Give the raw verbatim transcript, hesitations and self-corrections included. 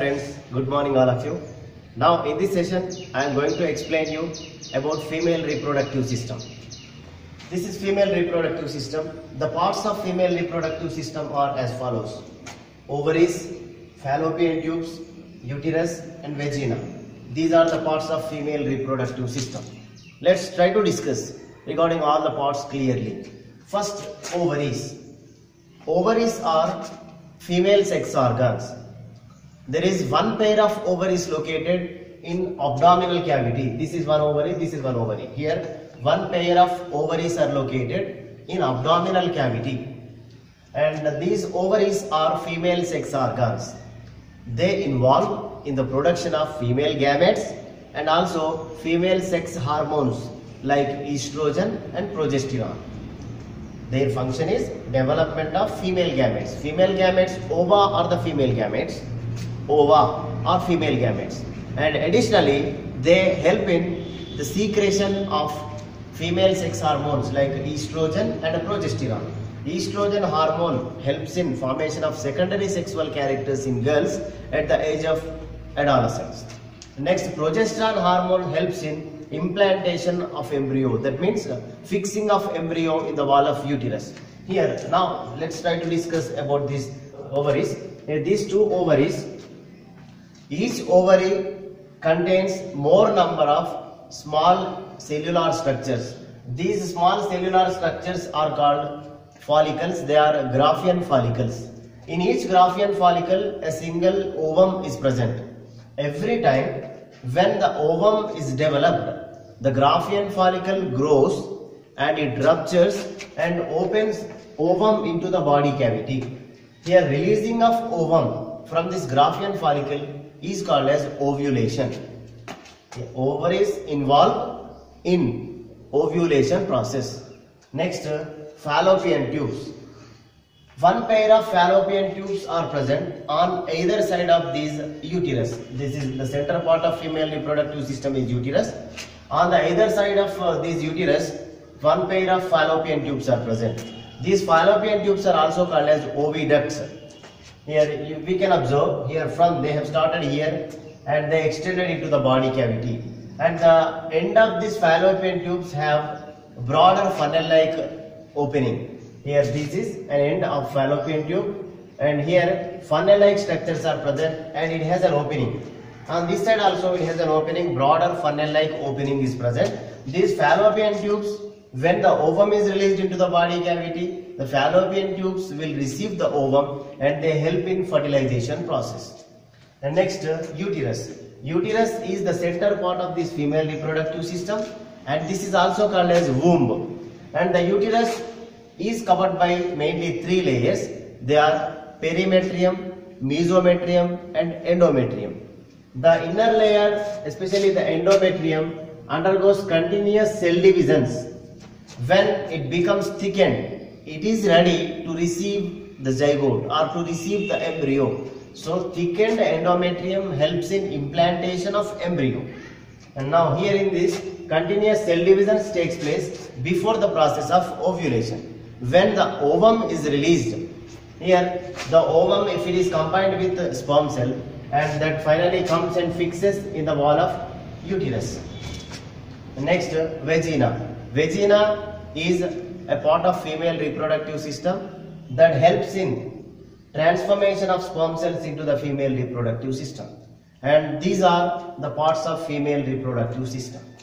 friends, good morning all of you. Now in this session I am going to explain you about female reproductive system. This is female reproductive system. The parts of female reproductive system are as follows: ovaries, fallopian tubes, uterus and vagina. These are the parts of female reproductive system. Let's try to discuss regarding all the parts clearly. First, ovaries. Ovaries are female sex organs. There is one pair of ovaries located in abdominal cavity. This is one ovary, this is one ovary. Here, one pair of ovaries are located in abdominal cavity. And these ovaries are female sex organs. They involve in the production of female gametes and also female sex hormones like estrogen and progesterone. Their function is development of female gametes. Female gametes, ova are the female gametes. Ova are female gametes, and additionally they help in the secretion of female sex hormones like estrogen and progesterone. Estrogen hormone helps in formation of secondary sexual characters in girls at the age of adolescence. Next, progesterone hormone helps in implantation of embryo, that means uh, fixing of embryo in the wall of uterus. Here now let's try to discuss about these ovaries. Here, these two ovaries, each ovary contains more number of small cellular structures. These small cellular structures are called follicles. They are Graafian follicles. In each Graafian follicle, a single ovum is present. Every time when the ovum is developed, the Graafian follicle grows and it ruptures and opens ovum into the body cavity. Here, releasing of ovum from this Graafian follicle is called as ovulation. The ovaries involved in ovulation process. Next, fallopian tubes. One pair of fallopian tubes are present on either side of these uterus. This is the center part of female reproductive system is uterus. On the either side of uh, this uterus, one pair of fallopian tubes are present. These fallopian tubes are also called as oviducts. Here you, we can observe here from they have started here and they extended into the body cavity. And the end of these fallopian tubes have broader funnel-like opening. Here this is an end of fallopian tube and here funnel-like structures are present and it has an opening. On this side also it has an opening, broader funnel-like opening is present. These fallopian tubes, when the ovum is released into the body cavity, the fallopian tubes will receive the ovum and they help in fertilization process. And next, uh, uterus. Uterus is the center part of this female reproductive system and this is also called as womb. And the uterus is covered by mainly three layers. They are perimetrium, mesometrium and endometrium. The inner layer, especially the endometrium, undergoes continuous cell divisions. When it becomes thickened, it is ready to receive the zygote or to receive the embryo. So thickened endometrium helps in implantation of embryo. And now here in this, continuous cell divisions takes place before the process of ovulation. When the ovum is released, here the ovum, if it is combined with the sperm cell, and that finally comes and fixes in the wall of uterus. Next, vagina. Vagina is a part of female reproductive system that helps in transformation of sperm cells into the female reproductive system. And these are the parts of female reproductive system.